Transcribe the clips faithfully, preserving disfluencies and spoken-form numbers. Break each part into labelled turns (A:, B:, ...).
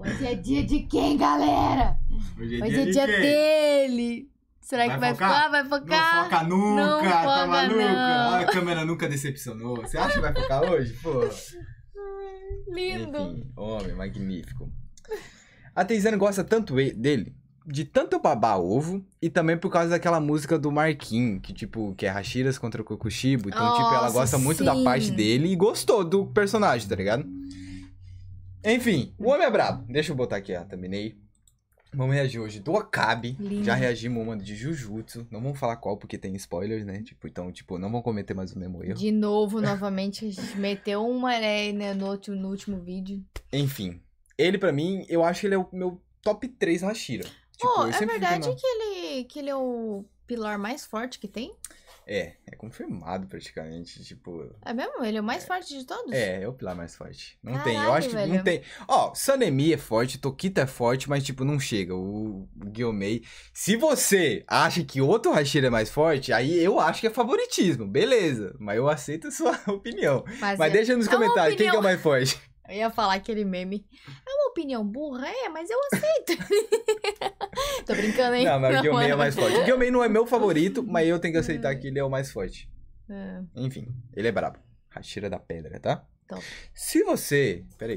A: Hoje é dia de quem, galera?
B: Hoje é
A: Hoje
B: dia,
A: é
B: de
A: dia
B: quem?
A: dele. Será
B: Vai
A: que vai
B: focar?
A: focar? Vai focar?
B: Não foca nunca,
A: Não
B: tá
A: foca,
B: maluca?
A: não.
B: A câmera nunca decepcionou. Você acha que vai focar hoje? Pô.
A: Lindo.
B: Enfim, homem, magnífico. A Teizane gosta tanto e- dele, de tanto babar ovo, e também por causa daquela música do Marquinhos, que tipo, que é Hashiras contra o Kokushibo. Então, tipo, ela
A: Nossa,
B: gosta muito da
A: sim.
B: parte dele e gostou do personagem, tá ligado? Enfim, o homem é brabo. Deixa eu botar aqui a thumbnail. Vamos reagir hoje do Okabe.
A: Lindo.
B: Já reagimos uma de Jujutsu. Não vamos falar qual, porque tem spoilers, né? Tipo, então, tipo, não vamos cometer mais o mesmo erro.
A: De novo, novamente, a gente meteu uma né, né, no, último, no último vídeo.
B: Enfim, ele pra mim, eu acho que ele é o meu top três Hashira. Tipo,
A: Oh,
B: eu
A: é
B: sempre fico
A: verdade
B: na-
A: que, ele, que ele é o pilar mais forte que tem?
B: É, é confirmado praticamente, tipo...
A: É mesmo? Ele é o mais forte de todos?
B: É, é o pilar mais forte. Não
A: Caralho,
B: tem, eu acho que
A: velho.
B: não tem... Ó, Sanemi é forte, Tokita é forte, mas tipo, não chega. O, o Gyomei... Se você acha que outro Hashira é mais forte, aí eu acho que é favoritismo, beleza. Mas eu aceito a sua opinião.
A: Mas,
B: Mas
A: é,
B: deixa nos
A: é uma
B: comentários, quem que é o
A: opinião-
B: mais forte?
A: Eu ia falar aquele meme. É uma opinião burra? É, mas eu aceito. Tô brincando, hein?
B: Não, mas o Gyomei é o mais forte. O Gyomei não é meu favorito, mas eu tenho que
A: Hum.
B: aceitar que ele é o mais forte.
A: É,
B: Enfim, ele é brabo. Hashira da pedra, tá?
A: top.
B: Se você... Peraí.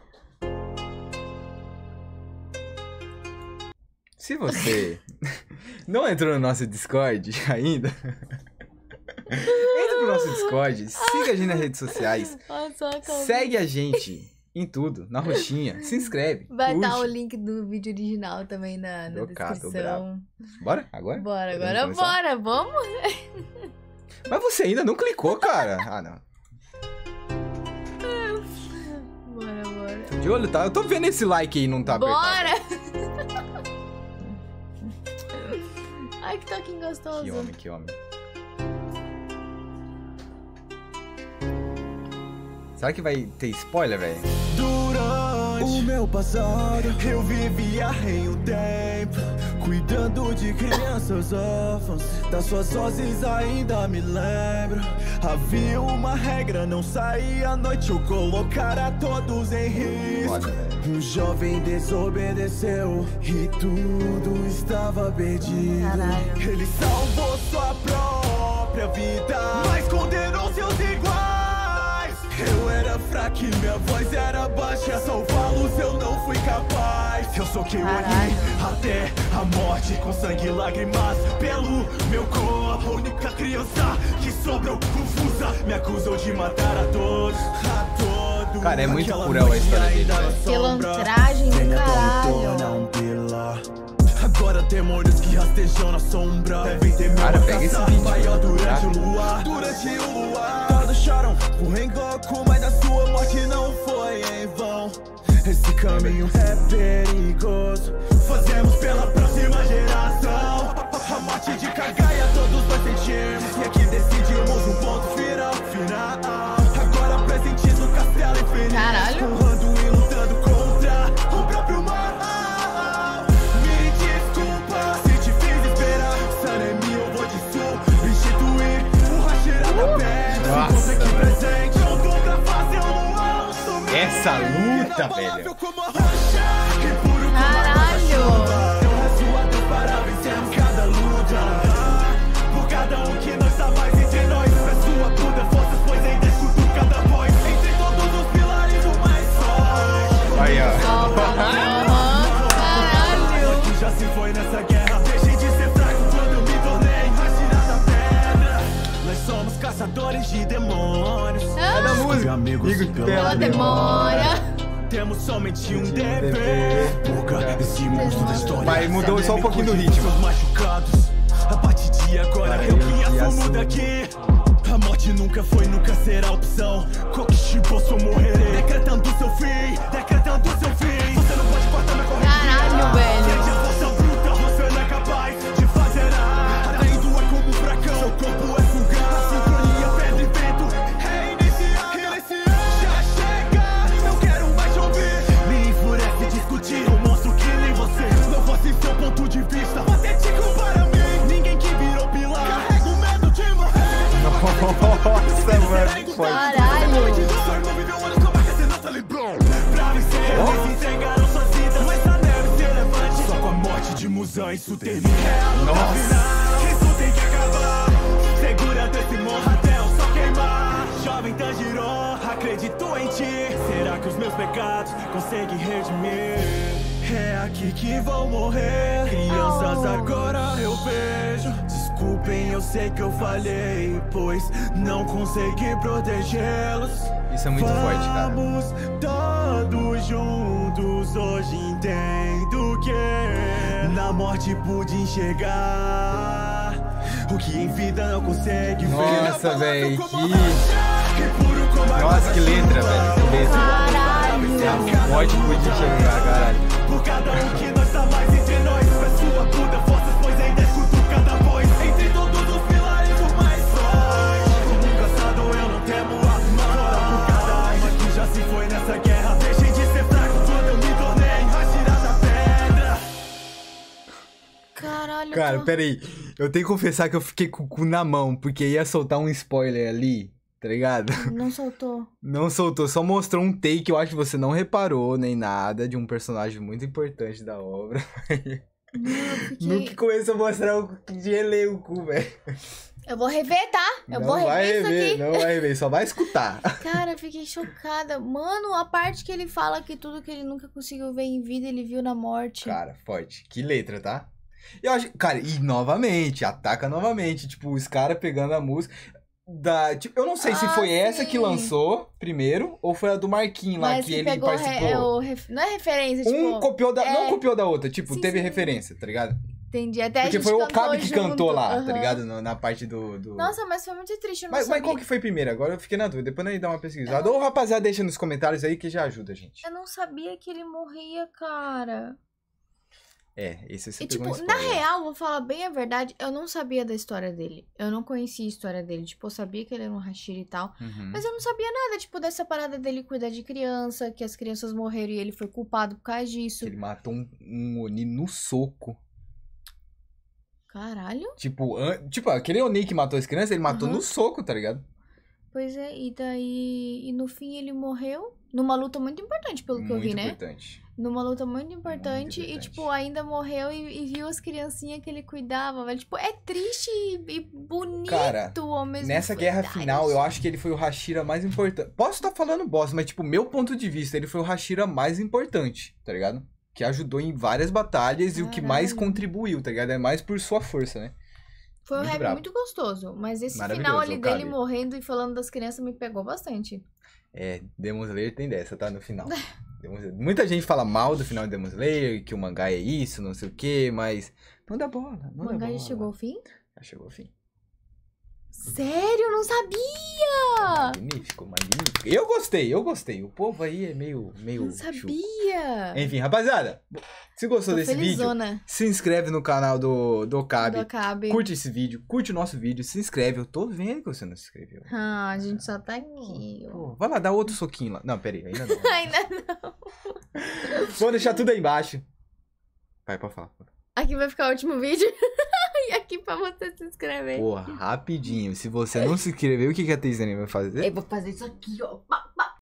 B: Se você não entrou no nosso Discord ainda, entra pro nosso Discord, siga a gente nas redes sociais,
A: Olha só a calma.
B: segue a gente em tudo, na roxinha, se inscreve,
A: Vai
B: curte.
A: dar o link do vídeo original também na, na
B: Tô cá, tô
A: descrição.
B: Bora? Agora?
A: Bora,
B: Podemos
A: agora
B: começar?
A: bora, vamos?
B: Mas você ainda não clicou, cara. Ah, não.
A: Bora, bora.
B: De olho, tá? Eu tô vendo esse like aí, não tá apertado.
A: Bora! Ai, que toquinho gostoso.
B: Que homem, que homem. Será que vai ter spoiler, velho?
C: Durante o meu passado, eu vivia em um tempo, cuidando de crianças órfãs. Das suas vozes ainda me lembro. Havia uma regra, não sair à noite ou colocar a todos em risco.
B: Foda, velho.
C: Um jovem desobedeceu e tudo estava perdido.
A: Caralho.
C: Ele salvou sua própria vida, mas condenou seus iguais. Eu era fraco e minha voz era baixa, salvá-los eu não fui capaz. Eu sou quem eu
A: Caralho.
C: olhei até a morte, com sangue e lágrimas pelo meu corpo. A única criança que sobrou confusa me acusou de matar a todos, a todos.
B: Cara, é muito
C: Aquela
B: cruel a
C: noite
B: história dele,
C: ainda
B: velho.
C: na sombra.
A: Pilantragem do
C: Venha, tome,
A: caralho.
C: torna um pilar. Agora demônios que rastejam na sombra devem ter meu
B: Cara, pega esse
C: abraçar.
B: vídeo,
C: Maior
B: mano,
C: durante
B: tá?
C: o luar, durante o luar. Todos choram por Rengoku, mas a sua morte não foi em vão. Esse caminho é perigoso, fazemos pela próxima geração. A morte de Kagaya todos nós sentimos, e aqui decidimos um ponto final, final. Agora presentes no castelo infinito,
A: Caralho.
C: honrando e lutando contra o próprio mal. Me desculpa se te fiz esperar, Sanemi eu vou te substituir. O Hashira da pedra,
B: Nossa,
C: se aqui
B: velho.
C: presente, eu tô pra fazer um alto.
B: Essa luta, velho.
C: Como a rocha, e puro como a
A: Caralho.
C: chuva. Eu rezo a Deus para vencermos cada luta. Por cada um que não está mais entre nós, peço a toda força, pois ainda escuto cada voz. Entre todos os pilares, o mais forte.
B: Aí, ó.
A: Ó, aham, caralho.
C: Que já se foi nessa guerra. Deixei de ser fraco quando me tornei Hashira da pedra. Nós somos caçadores de demônios.
B: É da música.
C: Amigos
B: Igor,
C: pela
A: Pela demora.
C: Temos somente um dever. Boca, esse monstro da história.
B: Mas mudou só um pouquinho do
C: Cuide dos
B: ritmo.
C: seus machucados. A partir de agora
B: Cara,
C: eu
B: eu
C: que
B: vi
C: assumo
B: assim.
C: daqui. A morte nunca foi, nunca será opção. Kokushibo, eu morrerei. Decretando seu fim, decretando seu fim. Você não pode cortar minha corrente.
A: Caralho, velho.
C: Sente a força bruta, você não é capaz de fazer nada. Atraindo é como um furacão, seu corpo é fugaz. A sincronia, pedra e vento, reiniciar. Iniciar, já chega, não quero mais te ouvir. Me enfurece discutir, um monstro que nem você. Não fosse seu ponto de vista, patético para mim. Ninguém que virou pilar, carrega o medo de morrer.
B: Nossa, mano. Pode.
A: Caralho.
B: Ó,
C: confusão, isso termina. É a luta final, isso tem que acabar. Segura até esse morro até o sol queimar. Jovem Tanjiro, acredito em ti. Será que os meus pecados conseguem redimir? É aqui que vão morrer crianças, agora eu vejo. Desculpem, eu sei que eu falhei, pois não consegui protegê-los.
B: Isso é muito forte, cara.
C: Vamos todos juntos, hoje entendo que na morte pude enxergar o que em vida não consegue ver.
B: Nossa, velho, que...
C: Nossa,
B: Nossa, que letra, velho, que letra.
A: Caralho.
B: A morte pude enxergar, caralho.
C: Por cada um que nós tá mais entre nós. Peço a Buda forças, pois ainda escuto cada voz. Entre todos os pilares, o mais forte. Como um caçado, eu não temo a morte. Por cada alma que já se foi nessa guerra. Deixei de ser fraco quando eu me tornei Hashira da pedra.
A: Caralho.
B: Cara,
A: tô...
B: peraí. Eu tenho que confessar que eu fiquei com o cu na mão, porque ia soltar um spoiler ali, tá ligado?
A: Não soltou.
B: Não soltou, só mostrou um take que eu acho que você não reparou nem nada, de um personagem muito importante da obra.
A: Não, eu
B: No que
A: fiquei...
B: começou a mostrar o gelei o cu, velho.
A: Eu vou rever, tá? Eu
B: Não
A: vou
B: vai
A: rever isso
B: rever,
A: aqui.
B: não vai rever, só vai escutar.
A: Cara, eu fiquei chocada. Mano, a parte que ele fala que tudo que ele nunca conseguiu ver em vida, ele viu na morte.
B: Cara, forte. Que letra, tá? Eu acho, cara, e novamente, ataca novamente, tipo, os caras pegando a música da, tipo, eu não sei se
A: Ah,
B: foi essa
A: sim.
B: que lançou primeiro ou foi a do Marquinhos lá
A: Mas
B: que
A: que
B: ele
A: pegou re-
B: participou.
A: é o ref- não é referência, tipo...
B: Um copiou da,
A: é-
B: não copiou da outra, tipo,
A: Sim,
B: teve
A: sim.
B: referência, tá ligado?
A: Entendi, até a
B: Porque
A: gente
B: foi o
A: cantou
B: Okabe que
A: junto.
B: cantou lá, tá
A: Aham.
B: ligado? No- na parte do, do...
A: Nossa, mas foi muito triste, eu não
B: Mas, mas
A: sabia.
B: qual que foi primeiro? Agora eu fiquei na dúvida. Depois nós dá uma pesquisada. Ou rapaziada, deixa nos comentários aí que já ajuda a gente.
A: Eu não sabia que ele morria, cara.
B: É, esse você
A: E,
B: pegou
A: tipo,
B: um
A: na
B: spoiler.
A: real, vou falar bem a verdade, eu não sabia da história dele. Eu não conhecia a história dele. Tipo, eu sabia que ele era um Hashira e tal.
B: Uhum.
A: Mas eu não sabia nada, tipo, dessa parada dele cuidar de criança, que as crianças morreram e ele foi culpado por causa disso.
B: Ele matou um, um Oni no soco.
A: Caralho.
B: Tipo, an- tipo, aquele Oni que matou as crianças, ele matou
A: Aham.
B: no soco, tá ligado?
A: Pois é, e daí... E no fim ele morreu numa luta muito importante, pelo que eu
B: Muito
A: vi, né?
B: importante.
A: Numa luta muito importante,
B: Muito
A: e,
B: importante.
A: tipo, ainda morreu e, e viu as criancinhas que ele cuidava, velho. Tipo, é triste e, e bonito
B: Cara,
A: ao mesmo
B: Nessa
A: tempo.
B: guerra final, eu acho que ele foi o Hashira mais importante. Posso estar falando bosta, mas, tipo, meu ponto de vista, ele foi o Hashira mais importante, tá ligado? Que ajudou em várias batalhas e o que mais
A: Caralho.
B: contribuiu, tá ligado? É mais por sua força, né?
A: Foi um
B: muito
A: rap
B: brabo.
A: muito gostoso, mas esse
B: Maravilhoso,
A: final ali
B: Okabe.
A: dele morrendo e falando das crianças me pegou bastante.
B: É, Demon Slayer tem dessa, tá? No final. Demon Slayer- Muita gente fala mal do final de Demon Slayer, que o mangá é isso, não sei o que, mas não dá bola, não
A: O
B: dá
A: mangá
B: bola.
A: já chegou ao fim?
B: Já chegou ao fim.
A: Sério? Não sabia!
B: Magnífico, magnífico. Eu gostei, eu gostei. O povo aí é meio, meio
A: Não
B: chulo.
A: sabia!
B: Enfim, rapaziada, se gostou
A: Tô
B: desse vídeo,
A: felizona
B: se inscreve no canal do, do Okabe.
A: do Okabe.
B: Curte esse vídeo, curte o nosso vídeo, se inscreve. Eu tô vendo que você não se inscreveu.
A: Ah, a gente só tá aqui, ó.
B: Pô, vai lá, dá outro soquinho lá. Não, pera aí, ainda não.
A: Ainda não.
B: Vou deixar tudo aí embaixo. Vai, pode falar.
A: Aqui vai ficar o último vídeo. E aqui pra você se inscrever.
B: Porra, rapidinho. Se você não se inscreveu, o que que a Teisane vai fazer?
A: Eu vou fazer isso aqui, ó. Pá, pá.